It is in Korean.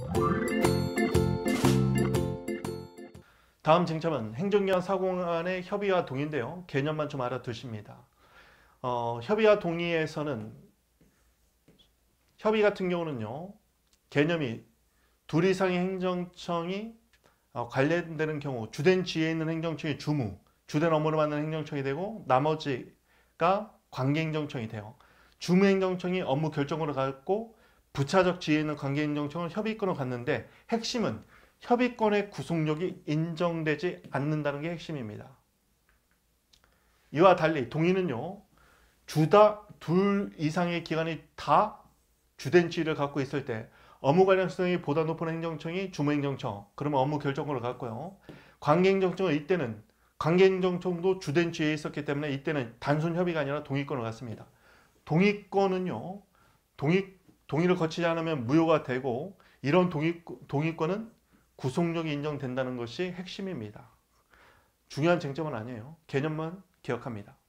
다음 쟁점은 행정기관 사공간의 협의와 동의인데요. 개념만 좀 알아두십니다. 협의와 동의에서는 협의 같은 경우는요. 개념이 둘 이상의 행정청이 관련되는 경우 주된 지위에 있는 행정청이 주무, 주된 업무를 맡는 행정청이 되고 나머지가 관계행정청이 돼요. 주무행정청이 업무 결정권을 갖고 부차적 지위에 있는 관계행정청은 협의권을 갖는데 핵심은 협의권의 구속력이 인정되지 않는다는 게 핵심입니다. 이와 달리 동의는요. 둘 이상의 기관이 다 주된 지위를 갖고 있을 때 업무 관련성이 보다 높은 행정청이 주무행정청, 그러면 업무 결정권을 갖고요. 관계행정청은 이때는 관계행정청도 주된 지위에 있었기 때문에 이때는 단순 협의가 아니라 동의권을 갖습니다. 동의권은요. 동의를 거치지 않으면 무효가 되고 이런 동의권은 구속력이 인정된다는 것이 핵심입니다. 중요한 쟁점은 아니에요. 개념만 기억합니다.